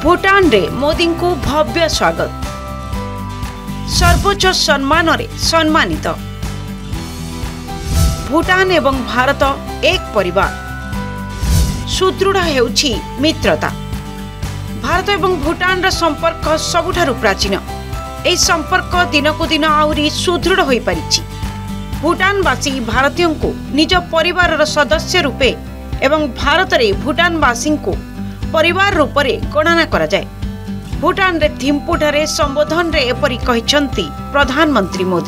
भूटान रे मोदी को भव्य स्वागत। सर्वोच्च सम्मान रे सम्मानित। भूटान एवं भारत एक परिवार। सुदृढ़ हेउछि मित्रता। भारत एवं भूटान रा संपर्क सबुठारु प्राचीन। एई संपर्क दिनकु दिन आउरी सुदृढ़ होई परिछि। भूटानवासी भारतीयों को निज परिवार रा सदस्य रूपे एवं भारत रे भूटानवासी को परिवार रूप से गणना करा जाए। भूटान रे थिम्पूठारे संबोधन रे एपरि कहिसंती प्रधानमंत्री मोदी।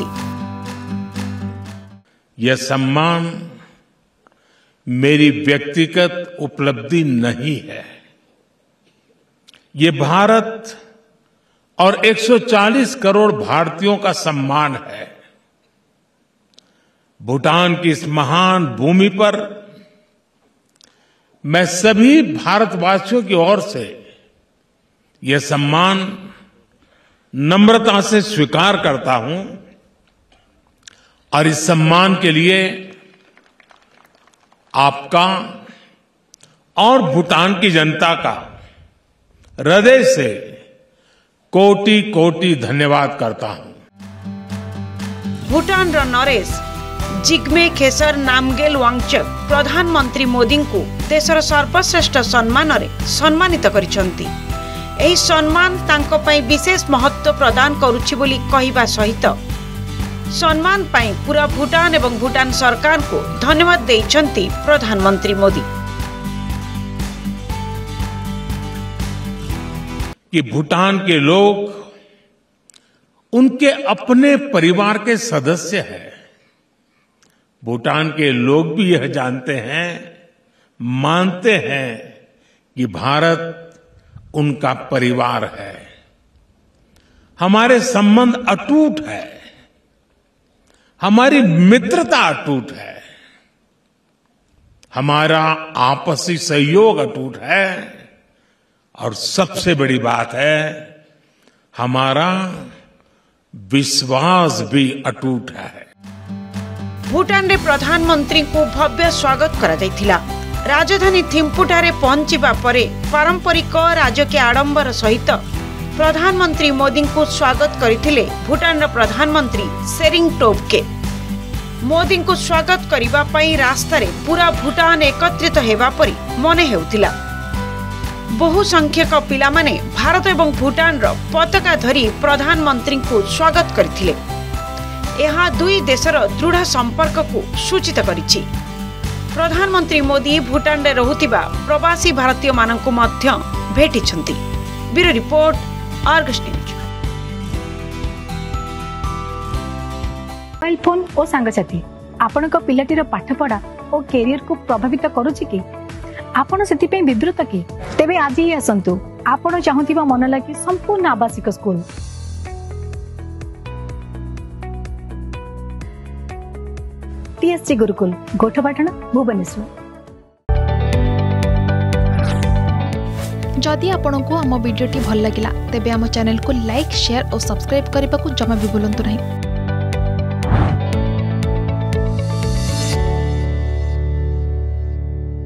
यह सम्मान मेरी व्यक्तिगत उपलब्धि नहीं है। ये भारत और 140 करोड़ भारतीयों का सम्मान है। भूटान की इस महान भूमि पर मैं सभी भारतवासियों की ओर से यह सम्मान नम्रता से स्वीकार करता हूं और इस सम्मान के लिए आपका और भूटान की जनता का हृदय से कोटि कोटि धन्यवाद करता हूं। भूटान रो नरेश जिग्मे खेसर नामगेल वांगचक प्रधानमंत्री मोदी को देशर सर्वश्रेष्ठ सम्मान रे सम्मानित करिसंती। एही सम्मान तांको पई विशेष महत्व प्रदान करूछि बोली कहिबा सहित सम्मान पई पूरा भूटान एवं भूटान सरकार को धन्यवाद देइछंती प्रधानमंत्री मोदी। कि भूटान के लोग उनके अपने परिवार के सदस्य हैं। भूटान के लोग भी यह जानते हैं, मानते हैं कि भारत उनका परिवार है। हमारे संबंध अटूट है। हमारी मित्रता अटूट है। हमारा आपसी सहयोग अटूट है और सबसे बड़ी बात है हमारा विश्वास भी अटूट है। भूटान रे प्रधानमंत्री को भव्य स्वागत करा जायथिला। राजधानी थिम्पूठारे पहुंचीबा परे पारंपरिक राजकीय आडंबर सहित प्रधानमंत्री मोदी को स्वागत करथिले भूटान रा प्रधानमंत्री सेरिंग टोब्गे। मोदी को स्वागत करिबा पई रास्ता रे पूरा भूटान एकत्रित हेबा परी मने हेउथिला। बहु संख्यक पिला माने भारत एवं भूटान रा पताका धरी प्रधानमंत्री को स्वागत करथिले। यह दुई देशर दृढ़ संपर्क को सूचित करिछि। प्रधानमंत्री मोदी भूटान रे रहुतिबा प्रवासी भारतीय माननकु मध्य भेटिछंती। Bureau report, Argus news. Mobile phone और सांगसाथी आपणक पिलाटीर पाठपढ़ा और कैरियर को प्रभावित करुछि कि आपण सेति पे विब्रत कि तेबे आज ही आसंतु आपण चाहुतिबा मन लागी संपूर्ण आवासिक स्कूल TSG गुरुकुल गोठपाटण भुवनेश्वर। जदि आपंक आम भिडी भल लगा तेब आम चैनल को लाइक, शेयर और सब्सक्राइब करने को जमा भी भूलु नहीं।